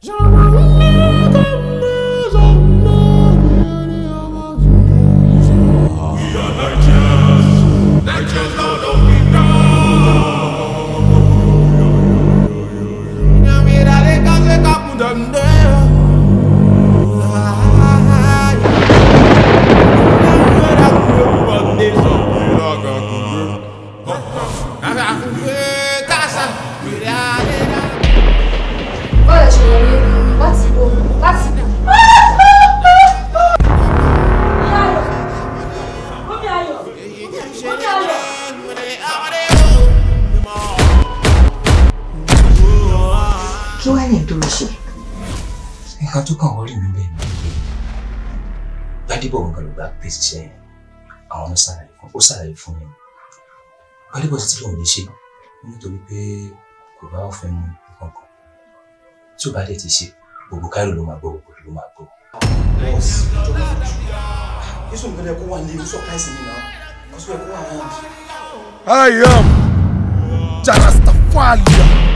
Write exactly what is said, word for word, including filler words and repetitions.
Kí wá ní ìdúró ṣe? Nǹkan tó kàn wọlé mi bẹ́ẹ̀ ni Gbádébọ̀ nǹkan ló bá pè síṣẹ́ yẹn. Àwọn ọmọ ṣàlàyé fún ó ṣàlàyé fún mi. Gbádébọ̀ títí lòun lè ṣe nítorí pé kò bá ọ̀fẹ́ mú nǹkan kan. Tí ó bá dẹ̀ ti ṣe, gbogbo Cairo ló máa gbọ́, gbogbo ló máa gbọ́. This one gonna go and leave surprising me now. Because we're going around. I am Jarastafari.